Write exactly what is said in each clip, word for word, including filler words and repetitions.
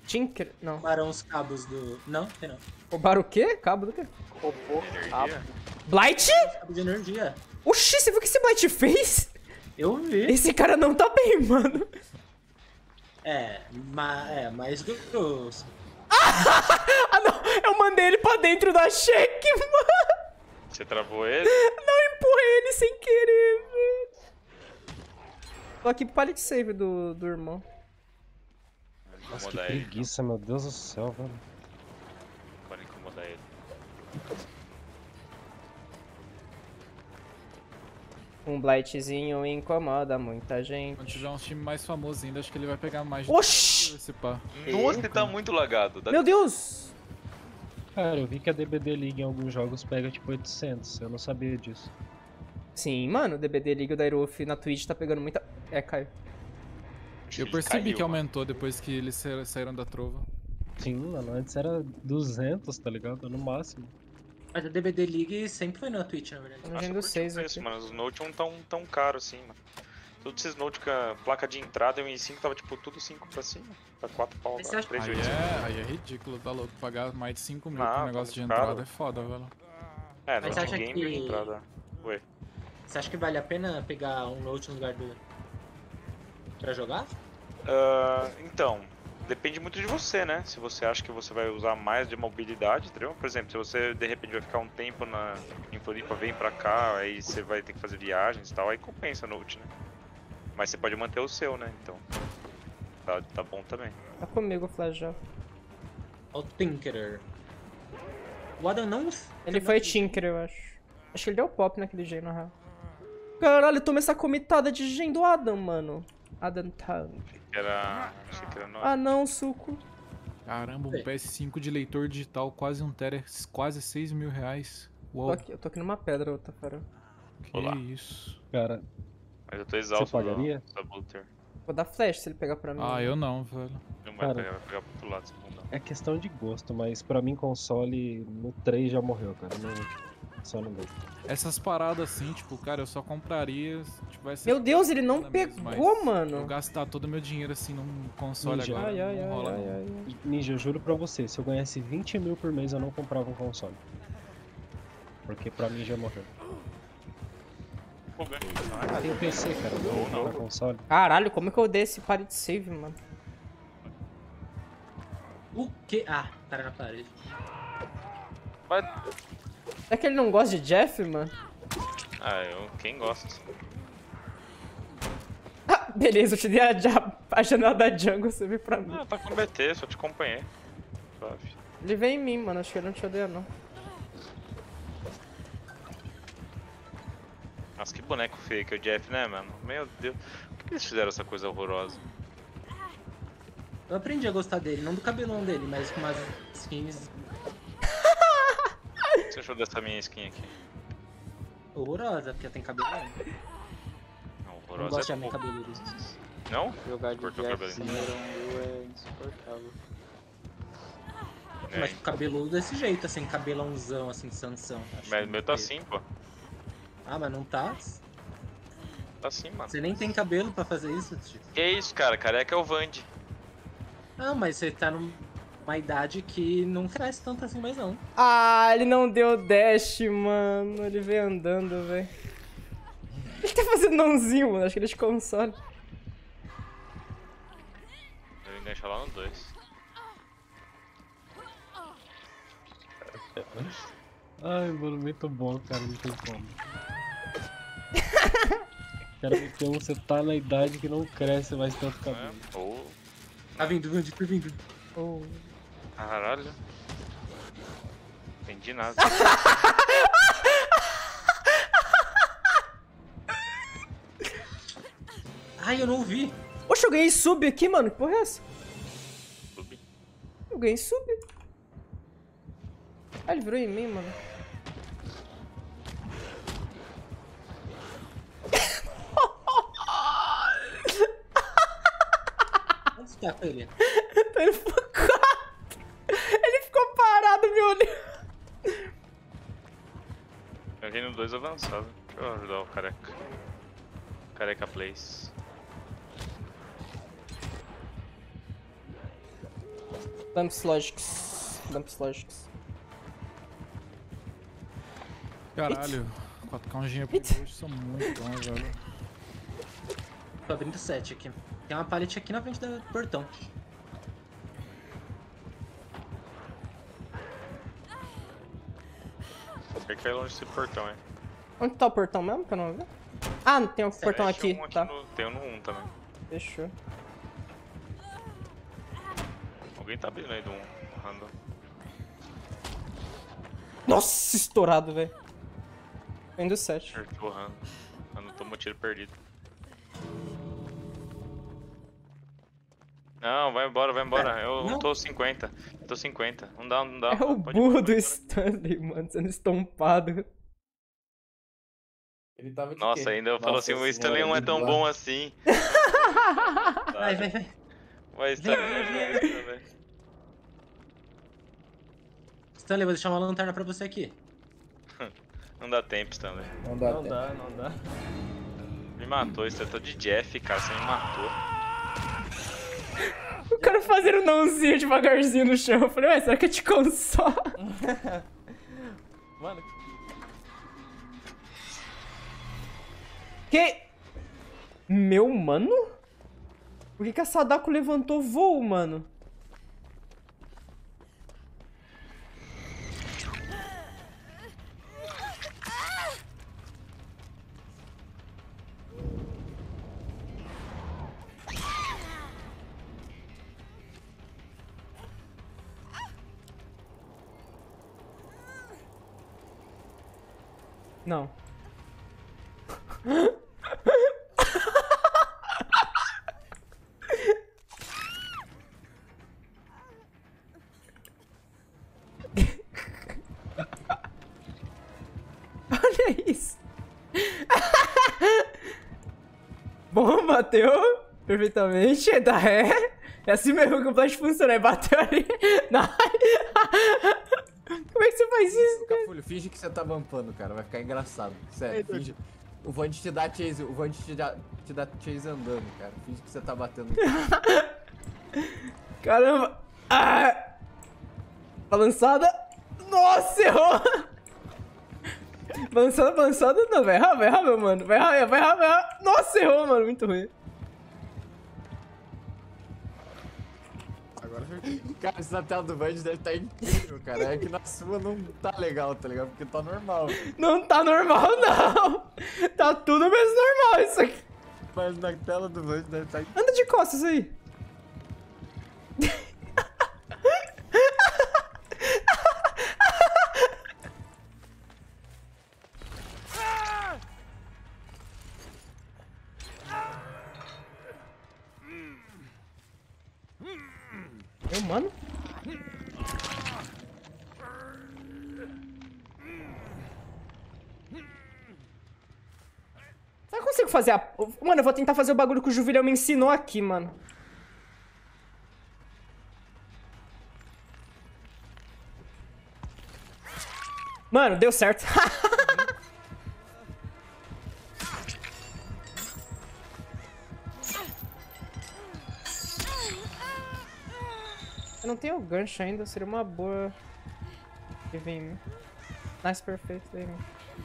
Tinker? Não. Roubaram os cabos do... Não, tem não. Roubaram o quê? Cabo do quê? Roubou cabo. Blight? Cabo de energia. Oxi, você viu o que esse Blight fez? Eu vi. Esse cara não tá bem, mano. É, ma é mais grosso. Ah, não. Eu mandei ele pra dentro da cheque, mano. Você travou ele? Não, empurrei ele sem querer, velho. Tô aqui pro pallet save do, do irmão. Vou Nossa, que incomodar ele. preguiça, meu Deus do céu, velho. Pode incomodar ele. Um Blightzinho incomoda muita gente. Quando tiver um time mais famoso ainda, acho que ele vai pegar mais de Oxi! esse pá. Nossa, ele tá muito lagado. Dá- Meu Deus! Cara, eu vi que a D B D League em alguns jogos pega tipo oitocentos, eu não sabia disso. Sim, mano, o D B D League da Iruf na Twitch tá pegando muita... É, caiu. Acho Eu ele percebi caiu, que mano. aumentou depois que eles sa- saíram da trova. Sim, mano, antes era duzentos, tá ligado? No máximo. Mas a D B D League sempre foi na Twitch, na verdade. Tô Nossa, no eu do curti seis o preço, aqui. mano. Os Note não tão, tão caros assim, mano. Todos esses Note com a placa de entrada e o i cinco tava tipo tudo cinco pra cima. Pra quatro pau, Mas você acha- três Aí e oitocentos. é, aí é ridículo, tá louco? Pagar mais de cinco mil Ah, por um tá negócio de muito entrada caro. é foda, velho. É, Mas Note você acha Game que- de entrada. Ué. Você acha que vale a pena pegar um Note no lugar do... pra jogar? Ah, então, depende muito de você, né? Se você acha que você vai usar mais de mobilidade, entendeu? Por exemplo, se você de repente vai ficar um tempo na, em Floripa, vem pra cá, aí você vai ter que fazer viagens e tal, aí compensa o Note, né? Mas você pode manter o seu, né? Então, tá, tá bom também. Tá comigo o Flajel. O Tinkerer. O Adam não... Ele foi Tinker, eu acho. Acho que ele deu pop naquele gen, na real. Caralho, toma essa comitada de gen do Adam, mano. Adam Tang. Era. Achei que era no... Ah não, suco. Caramba, um Sei. P S cinco de leitor digital, quase um tera, quase seis mil reais. Tô Uou, aqui, eu tô aqui numa pedra, outra fera. que Olá. isso. Cara, Mas eu tô exausto Você pagaria? do Sabuter. Vou dar flash se ele pegar pra mim. Ah, eu não, velho. Não vai Cara. pegar, vai pegar pro outro lado, se não dá. é questão de gosto, mas pra mim console no três já morreu, cara. Não, só não gosto. Essas paradas assim, tipo, cara, eu só compraria se tivesse... Meu Deus, ele não mesmo, pegou, mas Eu mano. gastar todo o meu dinheiro assim num console Ninja. agora, Ai, ai, não ai, rola ai, não. ai, ai. Ninja, eu juro pra você, se eu ganhasse vinte mil por mês eu não comprava um console. Porque pra mim já morreu. Pô, ganho. Ah, tem o P C, cara, não vou comprar console. Caralho, como que eu dei esse party de save, mano? O quê? Ah, cara na parede. Vai. Será que ele não gosta de Jeff, mano? Ah, eu. Quem gosta? Ah, beleza, eu te dei a, ja- a janela da jungle, você veio pra mim. Ah, tá com B T, só te acompanhei. Suave. Ele veio em mim, mano, acho que ele não te odeia, não. Nossa, que boneco feio que é o Jeff, né, mano? Meu Deus. Por que eles fizeram essa coisa horrorosa? Eu aprendi a gostar dele, não do cabelão dele, mas com umas skins O que você achou dessa minha skin aqui? horrorosas, porque tem cabelão. Não, Eu não horrorosa gosto de é homem pouco. cabeludo. Não? Jogar de Cortou o Jeff cabelinho. sem Iron é insuportável. É, Mas com cabeludo desse jeito, assim, cabelãozão, assim, Sansão. Acho mas o meu tá feio. assim, pô. Ah, mas não tá? Tá assim, mano. Você nem tem cabelo pra fazer isso, tio. Que isso, cara? Careca é o Vand. Não, mas você tá numa idade que não cresce tanto assim mais não. Ah, ele não deu dash, mano. Ele veio andando, velho. Ele tá fazendo nãozinho, mano. Acho que ele é de console. Eu engancho lá no dois. Ai, mano, muito bom, cara, não tem como. Cara, então você tá na idade que não cresce mais tanto cabelo. É, ou. Tá vindo, vindo, tá vindo. Oh. Caralho. Entendi nada. Ai, eu não ouvi. Oxe, eu ganhei sub aqui, mano. Que porra é essa? Sub. Eu ganhei sub. Ah, ele virou em mim, mano. Onde você tá com ele? Ele ficou Ele ficou parado me olhando. Eu vim no dois avançado. Deixa eu ajudar o careca. Careca Place. Lamps Logics. Lamps Logics. Caralho, quatro K um engenheiro It. hoje são muito bons, velho. Tô abrindo sete aqui. Tem uma pallet aqui na frente do portão. Tem que cair longe desse portão, hein? Onde tá o portão mesmo, que eu não vi? Ah, tem um portão Tem aqui, um aqui tá. no, tem um no um também. Fechou. Alguém tá abrindo aí do um. Random. Nossa, estourado, velho. Vem do sete. Acertou o Random. Random tomou tiro perdido. Não, vai embora, vai embora. Eu não. tô cinquenta. Eu tô cinquenta. Não dá, não dá. É o Pode ir burro embora, do pode ir embora. Stanley, mano, sendo estompado. Ele tava de Nossa, quê? ainda falou Nossa assim, o Stanley não é senhora, tão de bom boa. assim. Vai, vai, vai. Vai, Stanley me ajuda, velho. Stanley, vou deixar uma lanterna pra você aqui. Não dá tempo, Stanley. Não dá Não tempo. dá, não dá. Me matou, Stanley. Eu tô de Jeff, cara. Você me matou. O cara fazendo nãozinho devagarzinho no chão. Eu falei, ué, será que eu te consola? Mano, Que? Meu mano? Por que que a Sadako levantou voo, mano? Não. Olha isso. Bom, bateu perfeitamente. Tá, é. É assim mesmo que o flash funciona. É bateu ali. Não. Como é que você faz isso, cara? Cafulho, finge que você tá vampando, cara. Vai ficar engraçado. Sério, finge. O Vand te dá chase, o Vand te dá, te dá chase andando, cara. Finge que você tá batendo. Caramba. Ah. Balançada. Nossa, errou. Balançada, balançada. Não, vai errar, vai errar, meu mano. Vai errar, vai errar, vai errar. Nossa, errou, mano. Muito ruim. Agora, cara, essa tela do Vand deve estar incrível, cara. É que na sua não tá legal, tá ligado? Porque tá normal. Não tá normal, não. Tá tudo mesmo normal isso aqui. Mas na tela do Vand deve estar Anda de costas aí. Meu mano. Será que eu consigo fazer a... Mano, eu vou tentar fazer o bagulho que o Juvilhão me ensinou aqui, mano. Mano, deu certo. Eu não tenho gancho ainda, seria uma boa... Que vem em mim. Nice, perfeito, vem em mim.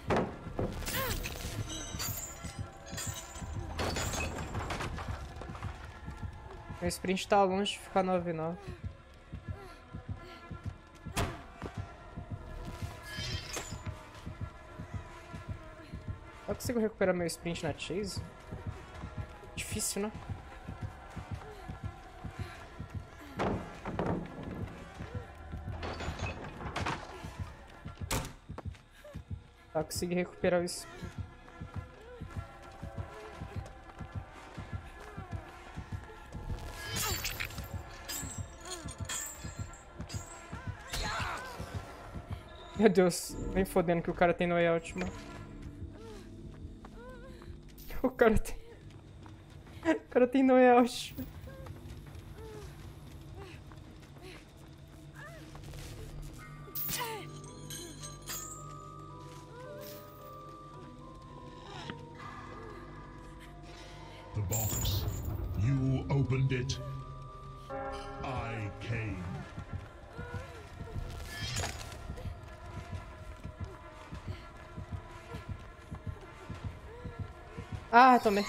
Meu sprint tá longe de ficar nove nove. Eu consigo recuperar meu sprint na chase? Difícil, né? Tá, consegui recuperar o sprint. Meu Deus, vem fodendo que o cara tem no layout, mano. O cara tem... O cara tem no layout. The box. You opened it. I came. Ah, tomei.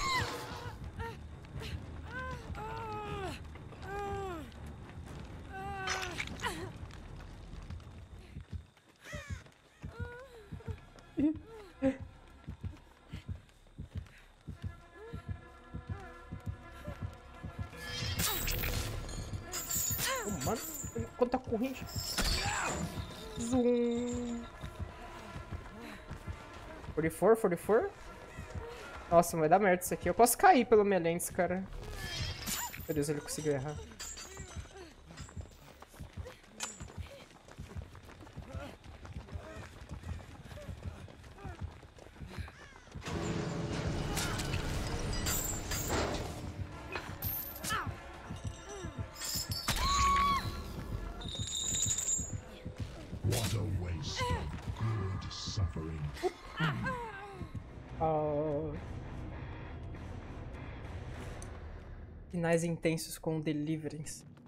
Oh, mano, quanta corrente. Zoom. quarenta e quatro, quarenta e quatro. Nossa, vai dar merda isso aqui. Eu posso cair pelo Melentes, cara. Meu Deus, ele conseguiu errar. What a waste of good suffering. Ah. Finais intensos com Deliverance.